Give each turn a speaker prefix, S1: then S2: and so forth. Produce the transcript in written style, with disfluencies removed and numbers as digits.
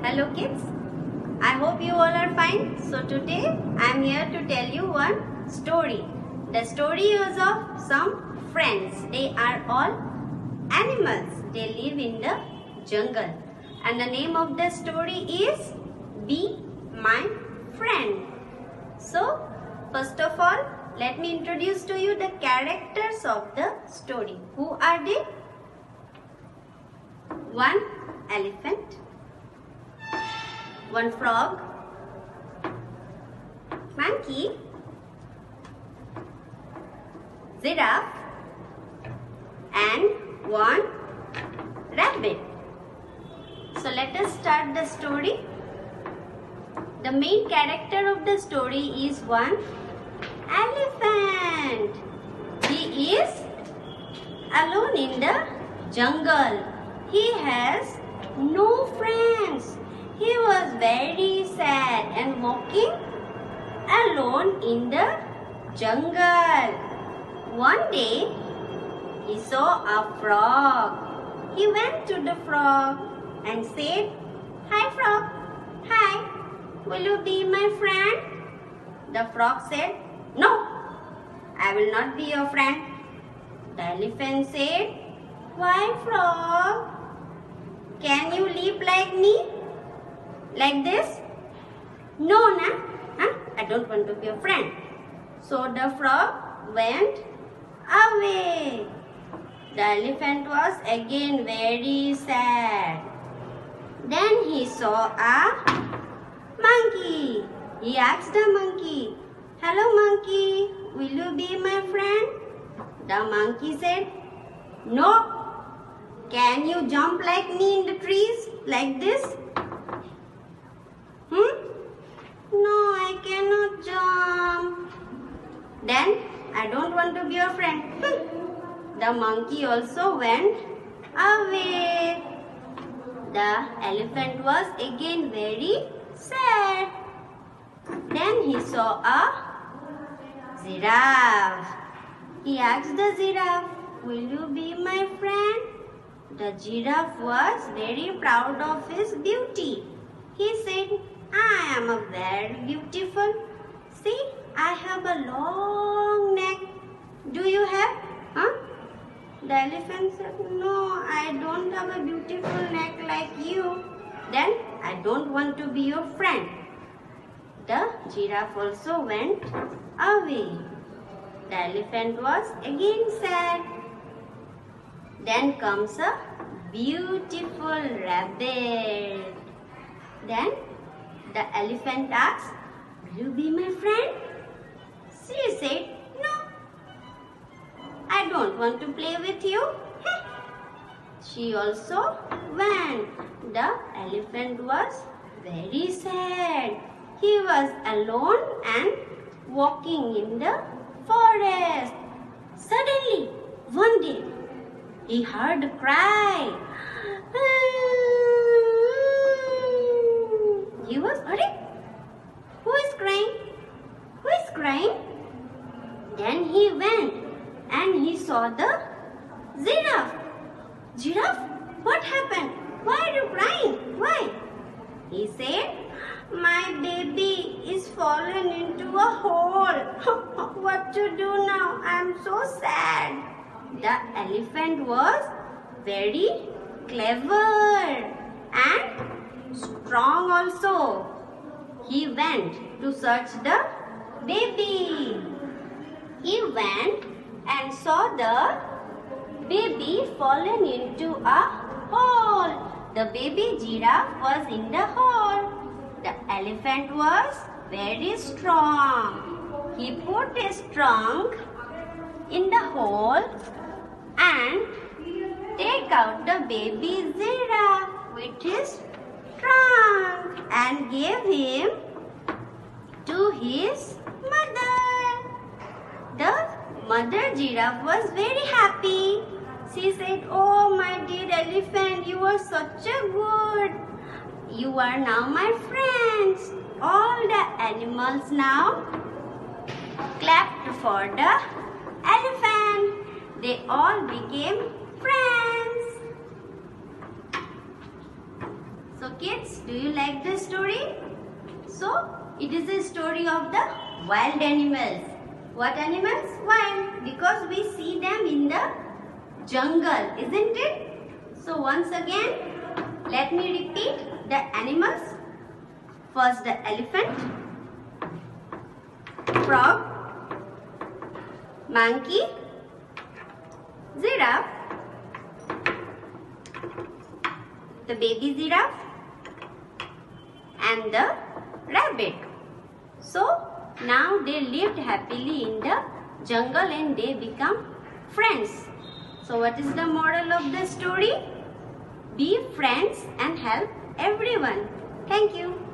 S1: Hello kids, I hope you all are fine. So today I am here to tell you one story. The story is of some friends. They are all animals. They live in the jungle. And the name of the story is Be My Friend. So first of all, let me introduce to you the characters of the story. Who are they? One elephant, one frog, monkey, giraffe, and one rabbit. So let us start the story. The main character of the story is one elephant. He is alone in the jungle. He has no friends. He was very sad and walking alone in the jungle. One day, he saw a frog. He went to the frog and said, "Hi frog, hi, will you be my friend?" The frog said, "No, I will not be your friend." The elephant said, "Why frog? Can you leap like me? Like this?" "No, na? I don't want to be a friend." So the frog went away. The elephant was again very sad. Then he saw a monkey. He asked the monkey, "Hello monkey, will you be my friend?" The monkey said, "No. Can you jump like me in the trees like this?" "No, I cannot jump." "Then I don't want to be your friend." The monkey also went away. The elephant was again very sad. Then he saw a giraffe. He asked the giraffe, "Will you be my friend?" The giraffe was very proud of his beauty. He said, "I am a very beautiful. See, I have a long neck. Do you have?" The elephant said, "No, I don't have a beautiful neck like you." "Then I don't want to be your friend." The giraffe also went away. The elephant was again sad. Then comes a beautiful rabbit. Then the elephant asked, "Will you be my friend?" She said, "No, I don't want to play with you." She also went. The elephant was very sad. He was alone and walking in the forest. Suddenly, one day, he heard a cry. He was, "Arey, who is crying? Who is crying?" Then he went and he saw the giraffe. "Giraffe, what happened? Why are you crying? Why?" He said, "My baby is fallen into a hole. What to do now? I am so sad." The elephant was very clever and strong also. He went to search the baby. He went and saw the baby fallen into a hole. The baby giraffe was in the hole. The elephant was very strong. He put his trunk in the hole and take out the baby giraffe with his trunk and gave him to his mother. The mother giraffe was very happy. She said, "Oh my dear elephant, you are such a good. You are now my friends." All the animals now clapped for the elephant. They all became friends. So kids, do you like the story? So, it is a story of the wild animals. What animals? Wild, because we see them in the jungle, isn't it? So, once again, let me repeat the animals. First, the elephant, frog, monkey, giraffe, the baby giraffe, and the rabbit. So, now they lived happily in the jungle and they become friends. So, what is the moral of the story? Be friends and help everyone. Thank you.